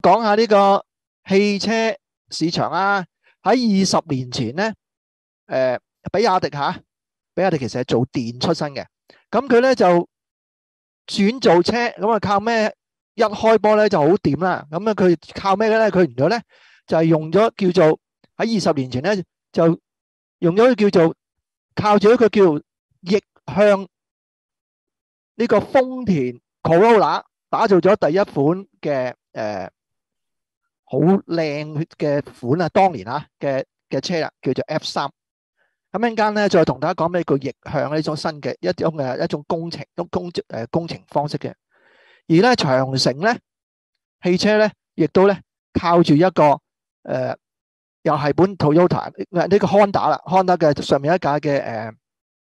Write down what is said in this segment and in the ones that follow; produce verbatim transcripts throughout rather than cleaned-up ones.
講下呢個汽車市場啊。喺二十年前咧，誒，比亞迪吓，比亞迪其實係做電出身嘅，咁佢咧就轉做車，咁啊靠咩？一開波咧就好掂啦。咁啊佢靠咩嘅咧？佢原來咧就係用咗叫做喺二十年前咧就用咗叫做靠住一個叫逆向呢個豐田 Corolla 打造咗第一款嘅誒好靚嘅款啊，當年啊嘅嘅車啦，叫做 F 三。咁一陣間咧再同大家講咩叫逆向呢種新嘅一種誒一種工程，一種工誒工程方式嘅。而咧長城咧汽車咧亦都咧靠住一個誒又係本 Toyota 呢個 Honda 啦 ，Honda 嘅上面一架嘅誒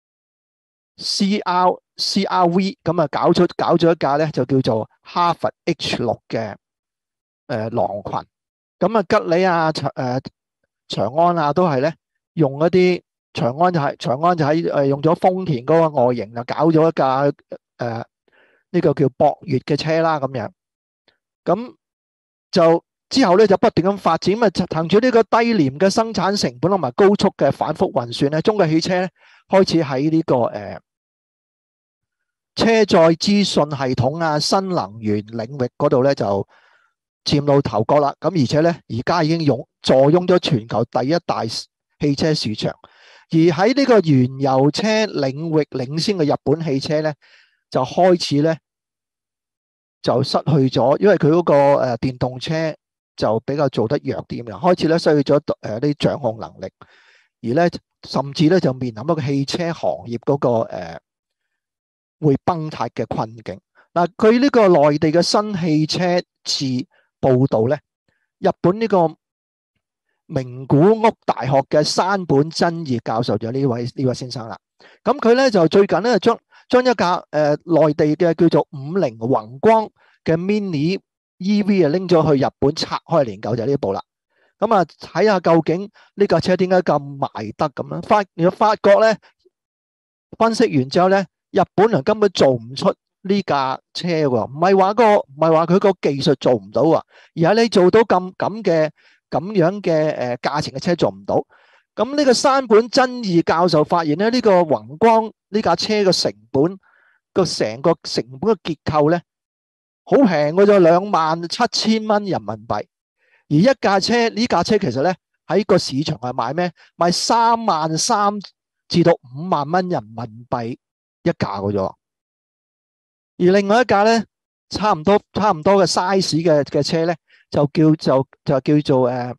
C R C R V 咁啊搞出搞咗一架咧就叫做哈弗 H 六嘅誒狼群。咁啊吉利啊長誒長安啊都係咧用一啲長安就係長安就喺誒用咗豐田嗰個外形就搞咗一架誒呢個叫博越嘅車啦咁樣。咁就之後咧就不斷咁發展，咁啊憑住呢個低廉嘅生產成本同埋高速嘅反覆運算咧，中國汽車咧開始喺呢個誒車載資訊系統啊、新能源領域嗰度咧就佔到頭角啦。咁而且咧而家已經擁坐擁咗全球第一大汽車市場。而喺呢個燃油車領域領先嘅日本汽車咧，就開始咧就失去咗，因為佢嗰個誒電動車就比較做得弱啲嘅，開始咧失去咗誒啲掌控能力，而咧甚至咧就面臨一個汽車行業嗰個誒會崩塌嘅困境。嗱，據呢個內地嘅新汽車誌報道咧，日本呢個名古屋大學嘅山本真二教授就呢位呢位先生啦。咁佢咧就最近咧將將一架誒、呃、內地嘅叫做五菱宏光嘅 mini E V 啊拎咗去日本拆開研究，就係呢部啦。咁啊睇下究竟呢架車點解咁賣得咁樣？發如果發覺咧分析完之後咧，日本人根本做唔出呢架車喎，唔係話個唔係話佢個技術做唔到啊，而係你做到咁咁嘅。咁樣嘅誒價錢嘅車做唔到。咁呢個山本真二教授發現咧，呢個宏光呢架車嘅成本個成個成本嘅結構咧，好平嘅啫，兩萬七千蚊人民幣。而一架車呢架車其實咧喺個市場係賣咩？賣三萬三至到五萬蚊人民幣一架嘅啫。而另外一架咧，差唔多差唔多嘅 size 嘅嘅車咧。就叫就就叫做誒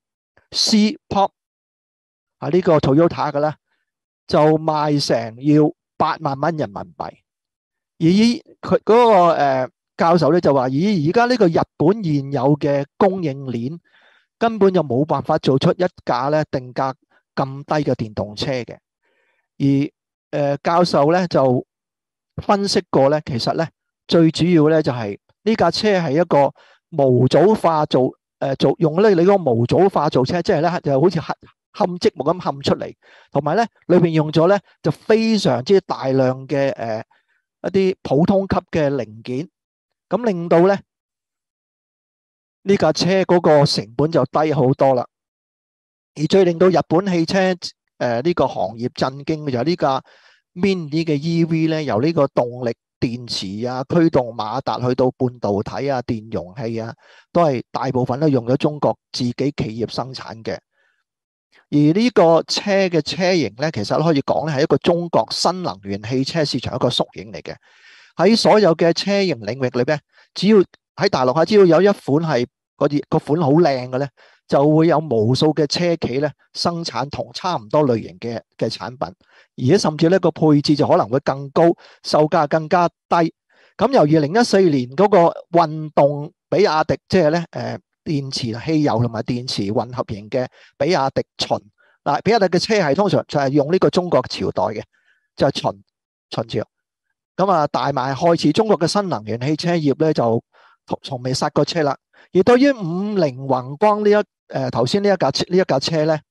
C-Pop 啊，呢個 Toyota 嘅啦，就賣成要八萬蚊人民幣。而佢嗰個誒教授咧就話：咦，而家呢個日本現有嘅供應鏈根本就冇辦法做出一架咧定價咁低嘅電動車嘅。而誒教授咧就分析過咧，其實咧最主要咧就係呢架車係一個模組化做誒、呃、做用咧你嗰個模組化做車，即係咧就好似嵌嵌積木咁嵌出嚟，同埋咧裏邊用咗咧就非常之大量嘅誒、呃、一啲普通級嘅零件，咁令到咧呢架車嗰個成本就低好多啦。而最令到日本汽車誒呢、呃這個行業震驚嘅就係呢架 mini 嘅 E V 咧，由呢個動力電池啊、驅動馬達去到半導體啊、電容器啊，都係大部分都用咗中國自己企業生產嘅。而呢個車嘅車型咧，其實可以講咧係一個中國新能源汽車市場一個縮影嚟嘅。喺所有嘅車型領域裏邊，只要喺大陸下，只要有一款係嗰啲個款好靚嘅咧，就會有無數嘅車企咧生產同差唔多類型嘅嘅產品。而且甚至呢個配置就可能會更高，售價更加低。咁由二零一四年嗰個運動比亞迪，即係咧誒電池汽油同埋電池混合型嘅比亞迪秦嗱，比亞迪嘅車係通常就係用呢個中國朝代嘅，就係秦秦朝。咁啊大賣開始，中國嘅新能源汽車業咧就從未剎過車啦。而對於五菱宏光呢一誒頭先呢一架呢一架車咧，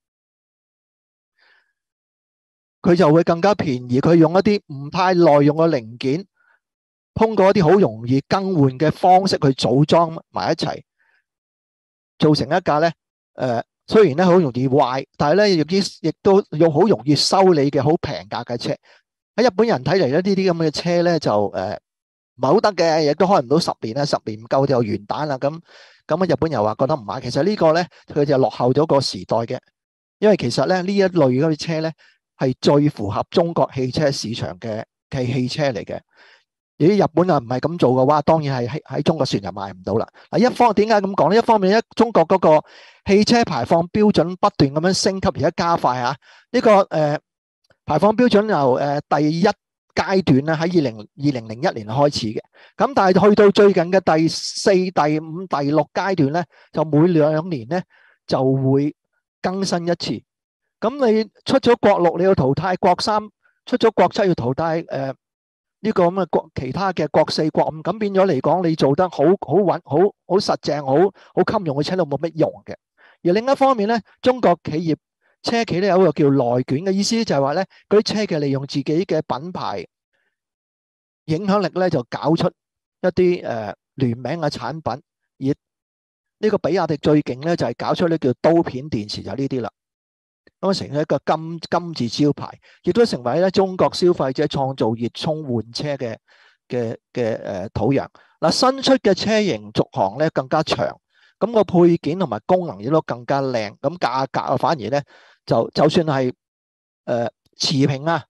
佢就會更加便宜，佢用一啲唔太耐用嘅零件，通過一啲好容易更換嘅方式去組裝埋一齊， 造成一架咧誒，雖然咧好容易壞，但係咧亦亦亦都用好容易修理嘅好平價嘅車。喺日本人睇嚟咧，呢啲咁嘅車咧就誒唔係好得嘅，亦都開唔到十年啦，十年唔夠就完蛋啦。咁咁啊，日本人話覺得唔買。其實呢個咧佢就落後咗個時代嘅，因為其實咧呢一類嗰啲車咧係最符合中國汽車市場嘅嘅汽車嚟嘅。如果日本啊唔係咁做嘅話，當然係喺喺中國船就賣唔到啦。嗱，一方點解咁講咧？一方面咧，中國嗰個汽車排放標準不斷咁樣升級，而家加快啊！呢個誒排放標準由誒第一階段咧喺二零二零零一年開始嘅，咁但係去到最近嘅第四、第五、第六階段咧，就每兩年咧就會更新一次。咁你出咗國六你要淘汰國三，出咗國七要淘汰誒。呢個咁嘅國其他嘅國四國五，咁變咗嚟講，你做得好好穩、好好實淨、好好襟用嘅車都冇乜用嘅。而另一方面咧，中國企業車企咧有一個叫內卷嘅意思，就係話咧嗰啲車嘅利用自己嘅品牌影響力咧，就搞出一啲誒聯名嘅產品。而呢個比亞迪最勁咧，就係搞出呢叫刀片電池，就呢啲啦。咁成咗一個金金字招牌，亦都成為咧中國消費者創造熱衷換車嘅嘅嘅誒土壤。嗱，新出嘅車型續航咧更加長，咁個配件同埋功能亦都更加靚。咁價格啊，反而咧就就算係誒持平啊，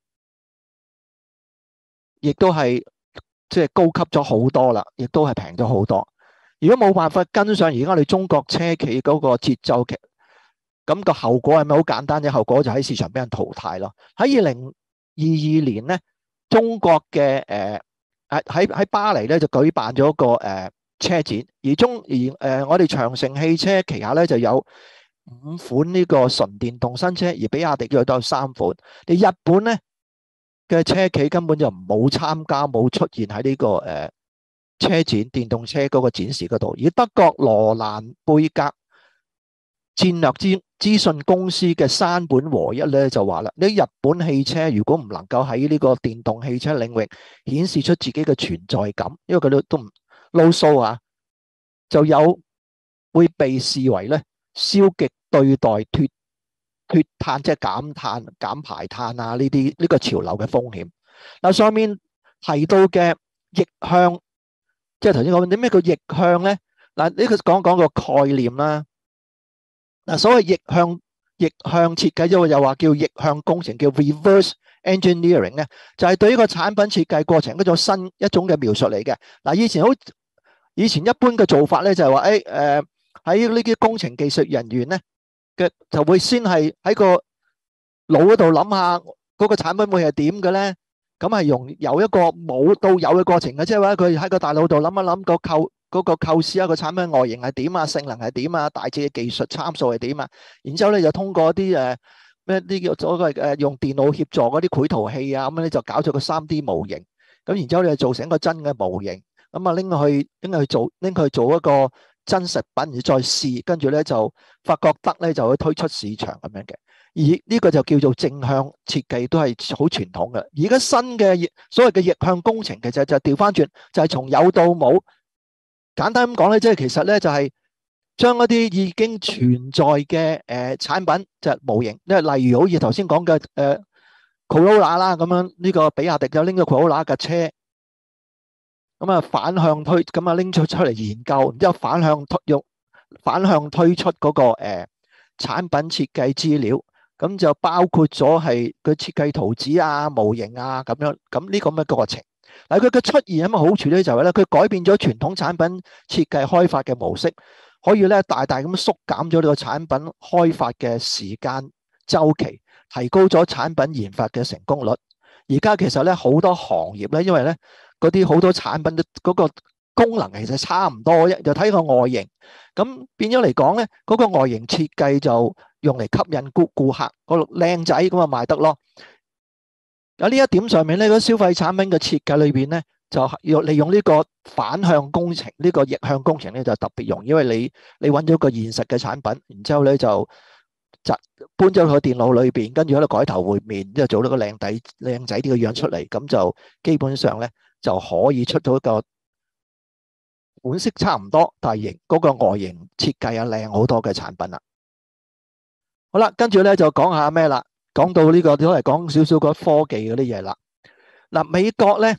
亦都係即係高級咗好多啦，亦都係平咗好多。如果冇辦法跟上而家我哋中國車企嗰個節奏嘅，咁個後果係咪好簡單嘅？後果就喺市場俾人淘汰咯。喺二零二二年咧，中國嘅誒喺喺喺巴黎咧就舉辦咗個誒車展，而中而誒我哋長城汽車旗下咧就有五款呢個純電動新車，而比亞迪佢都有三款。你日本咧嘅車企根本就冇參加，冇出現喺呢個誒車展電動車嗰個展示嗰度。而德國羅蘭貝格戰略資資訊公司嘅山本和一咧就話啦，你日本汽車如果唔能夠喺呢個電動汽車領域顯示出自己嘅存在感，因為佢都都唔撈數啊，就有會被視為咧消極對待脫脫碳，即係減碳減排碳啊呢啲呢個潮流嘅風險。嗱，上面提到嘅逆向，即係頭先講啲咩叫逆向咧？嗱，呢個講講個概念啦。嗱，所謂逆向逆向設計，因為又話叫逆向工程，叫 reverse engineering 咧，就係對呢個產品設計過程嗰種新一種嘅描述嚟嘅。嗱，以前好以前一般嘅做法咧，就係話誒誒喺呢啲工程技術人員咧嘅就會先係喺個腦嗰度諗下嗰個產品會係點嘅咧，咁係用由一個冇到有嘅過程嘅，即係話佢喺個大腦度諗一諗個構。嗰個構思啊，個產品外形係點啊，性能係點啊，大致嘅技術參數係點啊，然之後咧就通過啲誒咩啲叫所謂誒用電腦協助嗰啲繪圖器啊，咁咧就搞咗個三 D 模型，咁然之後咧就做成一個真嘅模型，咁啊拎去拎去做拎去做一個真實品，然後再試，跟住咧就發覺得咧就會推出市場咁樣嘅。而呢個就叫做正向設計，都係好傳統嘅。而家新嘅所謂嘅逆向工程，其實就調翻轉，就係從有到冇。簡單咁講咧，即係其實咧就係將一啲已經存在嘅誒產品就係模型，即係例如好似頭先講嘅誒 Corolla 啦咁樣，呢個比亞迪就拎咗 Corolla 嘅車，咁啊反向推，咁啊拎咗出嚟研究，然之後反向推用反向推出嗰個誒產品設計資料，咁就包括咗係佢設計圖紙啊、模型啊咁樣，咁呢個咁嘅過程。嗱，佢嘅出現有乜好處咧？就係咧，佢改變咗傳統產品設計開發嘅模式，可以咧大大咁縮減咗呢個產品開發嘅時間週期，提高咗產品研發嘅成功率。而家其實咧好多行業咧，因為咧嗰啲好多產品嗰個功能其實差唔多啫，就睇個外形。咁變咗嚟講咧，嗰個外形設計就用嚟吸引顧顧客，個靚仔咁啊賣得咯。喺呢一點上面咧，嗰消費產品嘅設計裏邊咧，就要利用呢個反向工程，呢個逆向工程咧就特別容易，因為你你揾咗個現實嘅產品，然之後咧就就搬咗去電腦裏邊，跟住喺度改頭換面，之後做咗個靚仔靚仔啲嘅樣出嚟，咁就基本上咧就可以出到一個款式差唔多，但係型嗰個外形設計啊靚好多嘅產品啦。好啦，跟住咧就講下咩啦，講到呢個都係講少少個科技嗰啲嘢啦。嗱，美國咧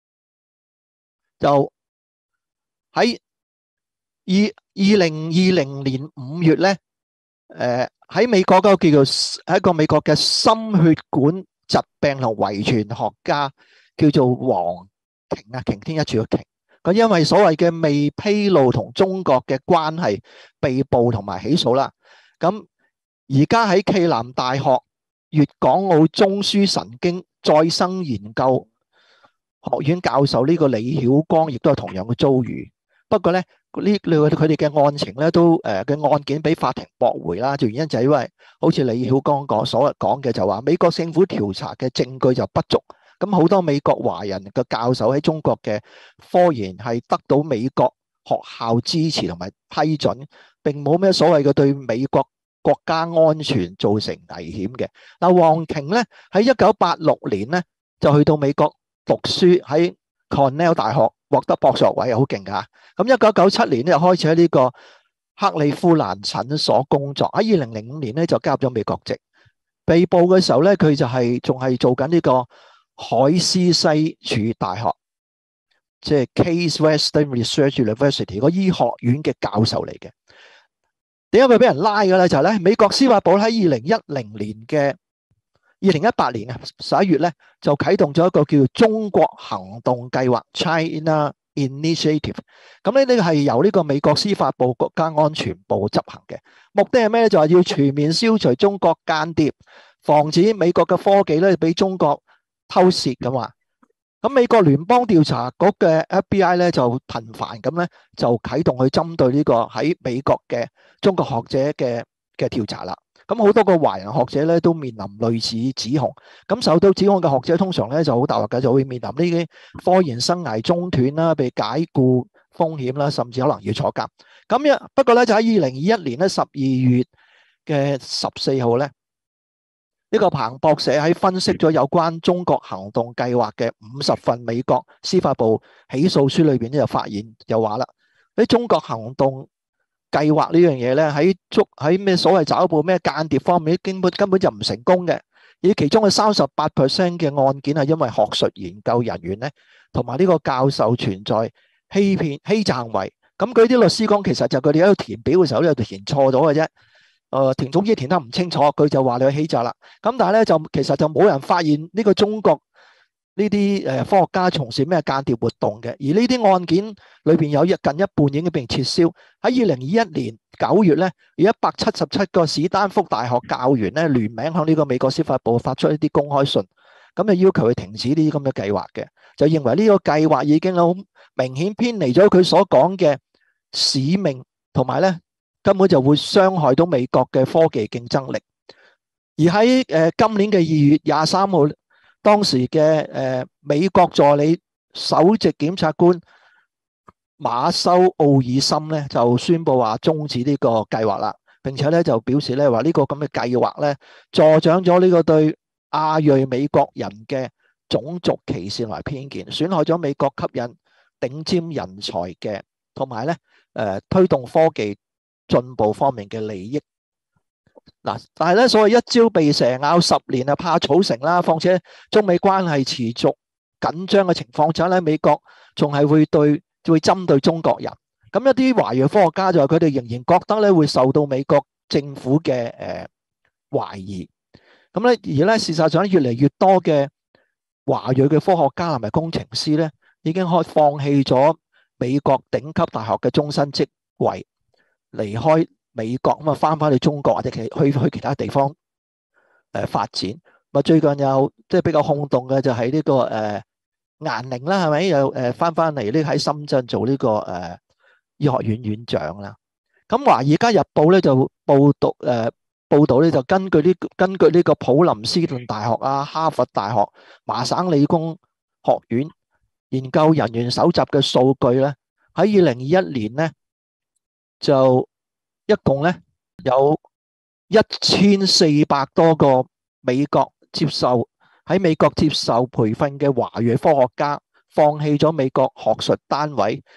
就喺二二零二零年五月咧，誒喺美國嗰個叫做係一個美國嘅心血管疾病同遺傳學家叫做黃瓊啊，擎天一柱嘅瓊。佢因為所謂嘅未披露同中國嘅關係被捕同埋起訴啦。咁而家喺暨南大學粵港澳中樞神經再生研究學院教授呢個李曉光，亦都係同樣嘅遭遇。不過咧，呢佢哋嘅案情咧都誒嘅案件俾法庭駁回啦。最原因就係因為好似李曉光講所講嘅，就話美國政府調查嘅證據就不足。咁好多美國華人嘅教授喺中國嘅科研係得到美國學校支持同埋批准，並冇咩所謂嘅對美國國家安全造成危險嘅。嗱，黃瓊咧喺一九八六年咧就去到美國讀書，喺 Cornell 大學獲得博士學位，好勁㗎。咁一九九七年咧就開始喺呢個克利夫蘭診所工作，喺二零零五年咧就加入咗美國籍。被捕嘅時候咧，佢就係仲係做緊呢個海斯西柱大學，即係 Case Western Reserve University 個醫學院嘅教授嚟嘅。點解佢俾人拉嘅咧？就係咧，美國司法部喺二零一零年嘅二零一八年啊十一月咧，就啟動咗一個叫做中國行動計劃 （China Initiative）。咁呢呢個係由呢個美國司法部國家安全部執行嘅，目的係咩咧？就係要全面消除中國間諜，防止美國嘅科技咧俾中國偷竊咁話。咁美國聯邦調查局嘅 F B I 咧就頻繁咁咧就啟動去針對呢個喺美國嘅中國學者嘅嘅調查啦。咁好多個華人學者咧都面臨類似指控。咁受到指控嘅學者通常咧就好大鑊嘅，就會面臨呢啲科研生涯中斷啦、被解僱風險啦，甚至可能要坐監。咁樣不過咧就喺二零二一年咧十二月嘅十四號咧。呢個彭博社喺分析咗有關中國行動計劃嘅五十份美國司法部起訴書裏邊咧，就發現就話啦，喺中國行動計劃呢樣嘢咧，喺捉喺咩所謂抓捕咩間諜方面，根本根本就唔成功嘅。而其中嘅三十八 percent 嘅案件係因為學術研究人員咧，同埋呢個教授存在欺騙欺詐行為。咁佢啲律師講，其實就佢哋喺度填表嘅時候咧，就填錯咗嘅啫。誒填總之填得唔清楚，佢就話你去欺詐啦。咁但係咧就其實就冇人發現呢個中國呢啲誒科學家從事咩間諜活動嘅。而呢啲案件裏邊有一近一半已經被撤銷。喺二零二一年九月咧，有一百七十七個史丹福大學教員咧聯名向呢個美國司法部發出一啲公開信，咁就要求佢停止呢啲咁嘅計劃嘅，就認為呢個計劃已經好明顯偏離咗佢所講嘅使命，同埋咧，根本就會傷害到美國嘅科技競爭力。而喺誒今年嘅二月廿三號，當時嘅誒美國助理首席檢察官馬修奧爾森咧就宣布話終止呢個計劃啦，並且咧就表示咧話呢個咁嘅計劃咧助長咗呢個對亞裔美國人嘅種族歧視同埋偏見，損害咗美國吸引頂尖人才嘅同埋咧誒推動科技進步方面嘅利益。嗱，但係咧，所謂一朝被蛇咬，十年啊怕草繩啦。況且中美關係持續緊張嘅情況之下咧，美國仲係會對會針對中國人。咁一啲華裔科學家就話佢哋仍然覺得咧會受到美國政府嘅誒懷疑。咁咧而咧事實上越嚟越多嘅華裔嘅科學家同埋工程師咧，已經開放棄咗美國頂級大學嘅終身職位，離開美國咁啊，翻翻去中國或者其去去其他地方誒發展。咁啊，最近有即係比較轟動嘅就係呢個誒顏寧啦，係咪又誒翻翻嚟呢喺深圳做呢個誒醫學院院長啦？咁《華爾街日報》咧就報道誒報道咧就根據呢根據呢個普林斯頓大學啊、哈佛大學、麻省理工學院研究人員搜集嘅數據咧，喺二零二一年咧就一共咧有一千四百多個美國接受喺美國接受培訓嘅華裔科學家放棄咗美國學術單位，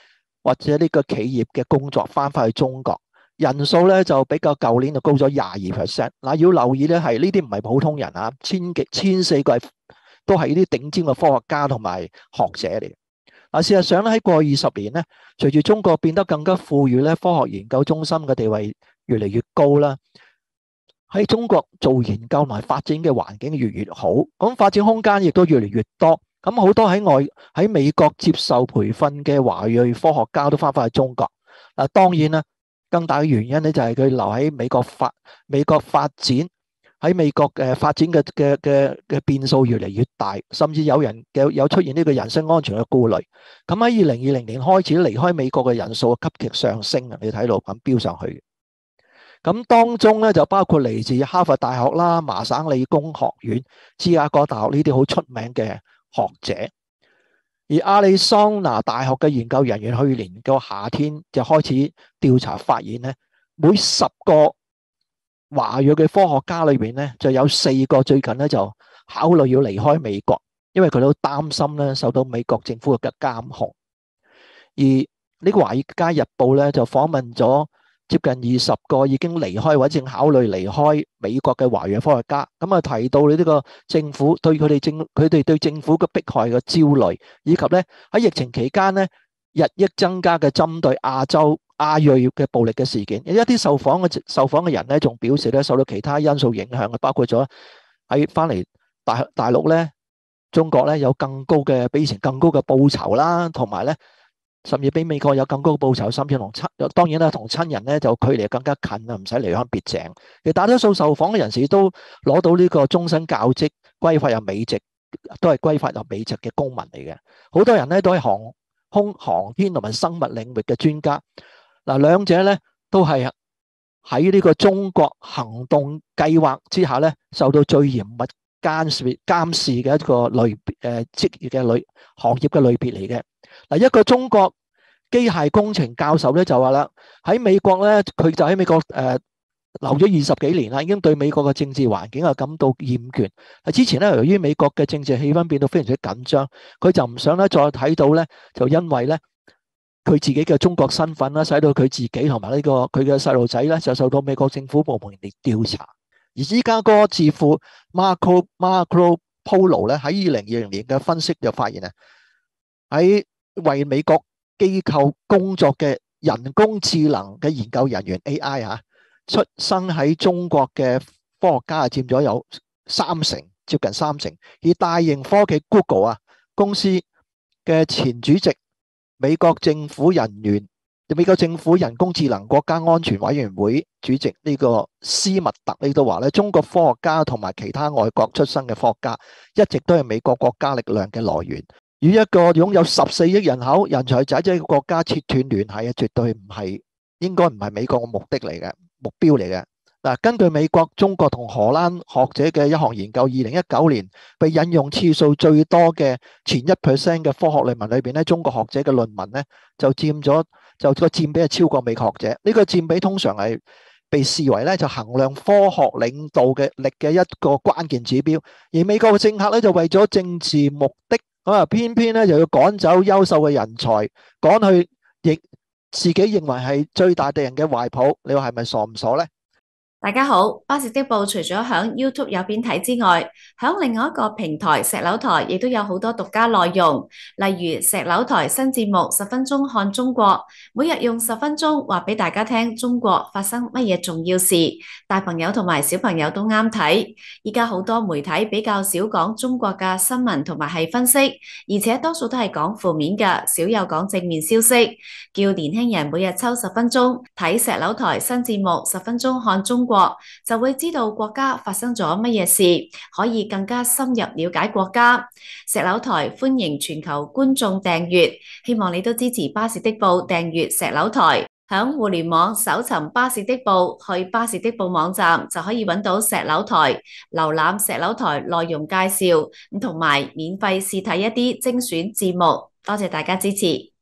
或者呢個企業嘅工作翻返去中國，人數咧就比較舊年就高咗廿二 percent。嗱，要留意咧係呢啲唔係普通人啊，千幾千四個係都係呢啲頂尖嘅科學家同埋學者嚟。嗱，事實上咧喺過去二十年咧，隨住中國變得更加富裕咧，科學研究中心嘅地位越嚟越高啦。喺中國做研究同埋發展嘅環境越嚟越好，咁發展空間亦都越嚟越多。咁好多喺外喺美國接受培訓嘅華裔科學家都翻返去中國。嗱，當然啦，更大嘅原因咧就係佢留喺美國發美國發展，喺美國嘅發展嘅嘅嘅嘅變數越嚟越大，甚至有人嘅有出現呢個人身安全嘅顧慮。咁喺二零二零年開始離開美國嘅人數急劇上升啊！你睇到咁飆上去。咁當中咧就包括嚟自哈佛大學啦、麻省理工學院、芝加哥大學呢啲好出名嘅學者。而亞利桑那大學嘅研究人員去年個夏天就開始調查，發現咧每十個華裔嘅科學家裏邊咧就有四個最近咧就考慮要離開美國，因為佢都擔心咧受到美國政府嘅監控。而呢個華爾街日報咧就訪問咗接近二十個已經離開或者正考慮離開美國嘅華裔科學家，咁啊提到你呢個政府對佢哋政佢哋對政府嘅迫害嘅焦慮，以及咧喺疫情期間咧日益增加嘅針對亞洲亞裔嘅暴力嘅事件。有一啲受訪嘅受訪嘅人咧仲表示咧受到其他因素影響嘅，包括咗喺翻嚟大大陸咧，中國咧有更高嘅比以前更高嘅報酬啦，同埋咧，甚至比美國有更高嘅報酬，甚至同親當然啦，同親人咧就距離更加近啊，唔使離鄉別井。其實大多數受訪嘅人士都攞到呢個終身教職，歸發入美籍，都係歸發入美籍嘅公民嚟嘅。好多人咧都係航空航天同埋生物領域嘅專家。嗱，兩者咧都係喺呢個中國行動計劃之下咧，受到最嚴密監視監視嘅一個類誒職業嘅類行業嘅類別嚟嘅。嗱，一個中國機械工程教授咧就話啦，喺美國咧，佢就喺美國誒留咗二十幾年啦，已經對美國嘅政治環境啊感到厭倦。啊，之前咧由於美國嘅政治氣氛變到非常之緊張，佢就唔想咧再睇到咧，就因為咧佢自己嘅中國身份啦，使到佢自己同埋呢個佢嘅細路仔咧就受到美國政府部門嚟調查。而芝加哥智庫 Marco Marco Polo 咧喺二零二零年嘅分析就發現啊，喺為美國機構工作嘅人工智能嘅研究人員 A I 啊，出生喺中國嘅科學家啊，佔咗有三成，接近三成。而大型科技 Google 啊公司嘅前主席、美國政府人員、美國政府人工智能國家安全委員會主席呢個斯密特呢都話咧，中國科學家同埋其他外國出身嘅科學家一直都係美國國家力量嘅來源。與一個擁有十四億人口、人才濟濟嘅國家切斷聯繫啊，絕對唔係應該唔係美國嘅目的嚟嘅目標嚟嘅。嗱，根據美國、中國同荷蘭學者嘅一項研究，二零一九年被引用次數最多嘅前一 percent 嘅科學論文裏邊咧，中國學者嘅論文咧就佔咗就個佔比係超過美國學者。呢、這個佔比通常係被視為咧就衡量科學領導嘅力嘅一個關鍵指標。而美國嘅政客咧就為咗政治目的，咁啊偏偏咧就要趕走優秀嘅人才，趕去亦自己認為係最大敵人嘅懷抱。你話係咪傻唔傻咧？ 大家好，巴士的報除咗響 YouTube 有片睇之外，響另外一個平台石榴台亦都有好多獨家內容，例如石榴台新節目十分鐘看中國，每日用十分鐘話俾大家聽中國發生乜嘢重要事，大朋友同埋小朋友都啱睇。依家好多媒體比較少講中國嘅新聞同埋係分析，而且多數都係講負面嘅，少有講正面消息。叫年輕人每日抽十分鐘睇石榴台新節目十分鐘看中國，就會知道國家發生咗乜嘢事，可以更加深入了解國家。石榴台歡迎全球觀眾訂閱，希望你都支持巴士的報訂閱石榴台。響互聯網搜尋巴士的報，去巴士的報網站就可以揾到石榴台，瀏覽石榴台內容介紹，同埋免費試睇一啲精選節目。多謝大家支持。